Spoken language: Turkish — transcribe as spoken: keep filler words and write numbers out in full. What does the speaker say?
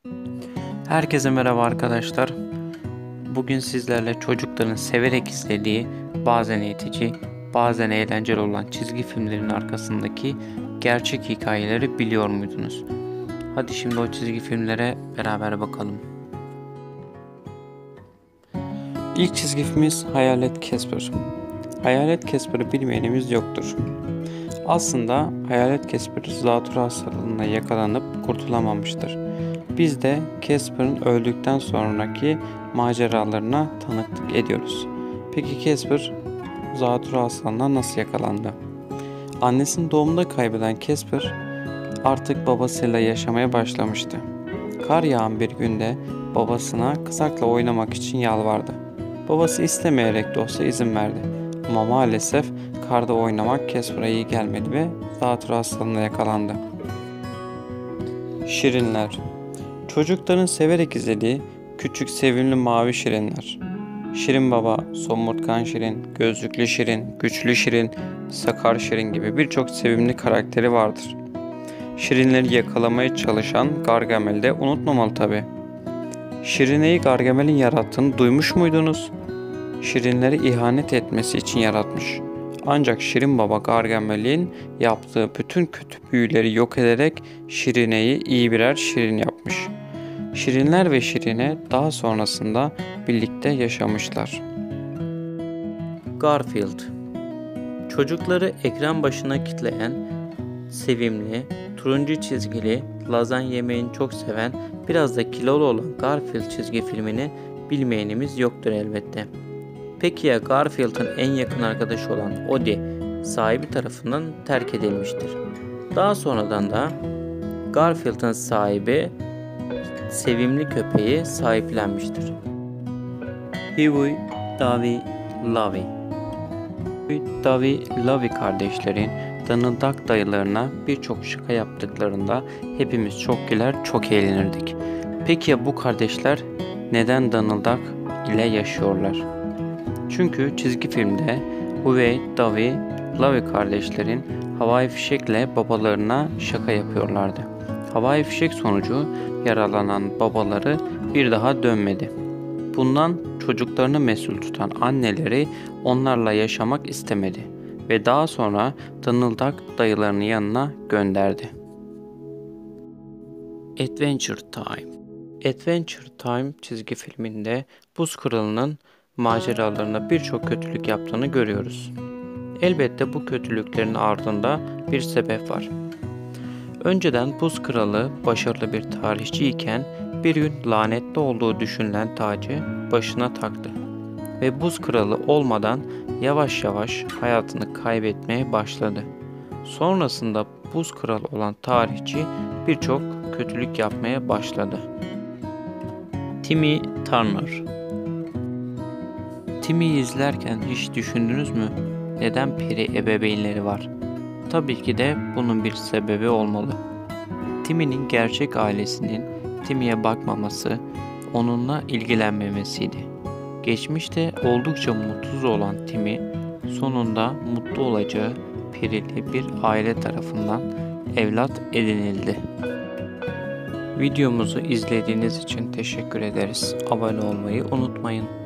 Herkese merhaba arkadaşlar. Bugün sizlerle çocukların severek izlediği, bazen eğitici, bazen eğlenceli olan çizgi filmlerin arkasındaki gerçek hikayeleri biliyor muydunuz? Hadi şimdi o çizgi filmlere beraber bakalım. İlk çizgi filmimiz Hayalet Casper. Hayalet Casper'ı bilmeyenimiz yoktur. Aslında Hayalet Casper zatürre hastalığına yakalanıp kurtulamamıştır. Biz de Casper'ın öldükten sonraki maceralarına tanıklık ediyoruz. Peki Casper zatürre hastalığına nasıl yakalandı? Annesini doğumda kaybeden Casper artık babasıyla yaşamaya başlamıştı. Kar yağan bir günde babasına kızakla oynamak için yalvardı. Babası istemeyerek de olsa izin verdi. Ama maalesef karda oynamak Casper'a iyi gelmedi ve zatürre hastalığına yakalandı. Şirinler. Çocukların severek izlediği küçük sevimli mavi şirinler. Şirin Baba, Somurtkan Şirin, Gözlüklü Şirin, Güçlü Şirin, Sakar Şirin gibi birçok sevimli karakteri vardır. Şirinleri yakalamaya çalışan Gargamel de unutmamalı tabi. Şirine'yi Gargamel'in yarattığını duymuş muydunuz? Şirinleri ihanet etmesi için yaratmış. Ancak Şirin Baba Gargamel'in yaptığı bütün kötü büyüleri yok ederek Şirine'yi iyi birer şirin yapmış. Şirinler ve Şirine daha sonrasında birlikte yaşamışlar. Garfield. Çocukları ekran başına kitleyen, sevimli, turuncu çizgili, lazanya yemeğini çok seven, biraz da kilolu olan Garfield çizgi filmini bilmeyenimiz yoktur elbette. Peki ya Garfield'ın en yakın arkadaşı olan Odie sahibi tarafından terk edilmiştir. Daha sonradan da Garfield'ın sahibi sevimli köpeği sahiplenmiştir. Huey, Dovey, Lovey. Huey, Dovey, Lovey kardeşlerin Donald Duck dayılarına birçok şaka yaptıklarında hepimiz çok güler, çok eğlenirdik. Peki ya bu kardeşler neden Donald Duck ile yaşıyorlar? Çünkü çizgi filmde Huey, Dovey, Lovey kardeşlerin havai fişekle babalarına şaka yapıyorlardı. Havai fişek sonucu yaralanan babaları bir daha dönmedi. Bundan çocuklarını mesul tutan anneleri onlarla yaşamak istemedi ve daha sonra Donald Duck dayılarının yanına gönderdi. Adventure Time. Adventure Time çizgi filminde Buz Kralı'nın maceralarına birçok kötülük yaptığını görüyoruz. Elbette bu kötülüklerin ardında bir sebep var. Önceden Buz Kralı başarılı bir tarihçi iken bir gün lanetli olduğu düşünülen tacı başına taktı ve Buz Kralı olmadan yavaş yavaş hayatını kaybetmeye başladı. Sonrasında Buz Kralı olan tarihçi birçok kötülük yapmaya başladı. Timmy Turner. Timmy'yi izlerken hiç düşündünüz mü? Neden peri ebeveynleri var? Tabii ki de bunun bir sebebi olmalı. Timmy'nin gerçek ailesinin Timmy'ye bakmaması, onunla ilgilenmemesiydi. Geçmişte oldukça mutsuz olan Timmy, sonunda mutlu olacağı perili bir aile tarafından evlat edinildi. Videomuzu izlediğiniz için teşekkür ederiz. Abone olmayı unutmayın.